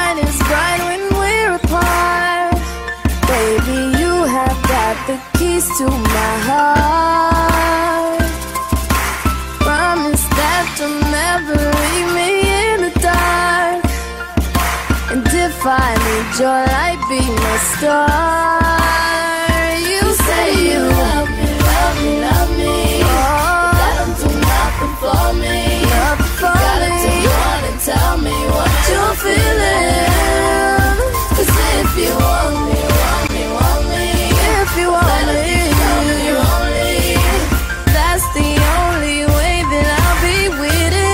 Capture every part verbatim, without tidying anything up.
shine is bright when we're apart. Baby, you have got the keys to my heart. Promise that you'll never leave me in the dark. And if I need your light, be my star. You say you love me, love me, love me. Oh, that don't do nothing for me. Nothing for you gotta me. Take one and tell me what you're feeling. 'Cause if you want me, want me, want me, if you want me, tell me only. That's the only way that I'll be with it.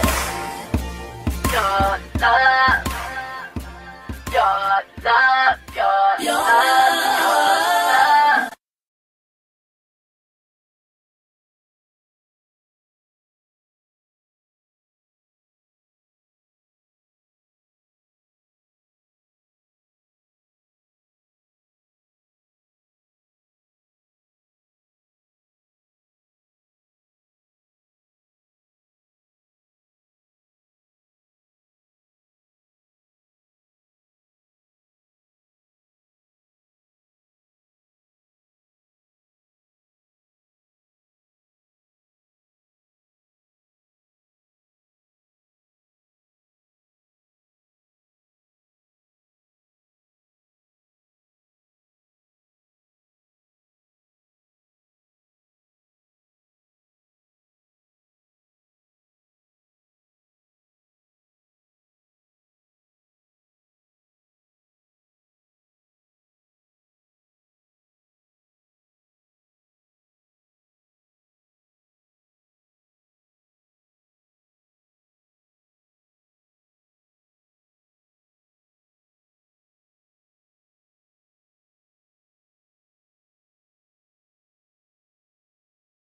Your love, your love.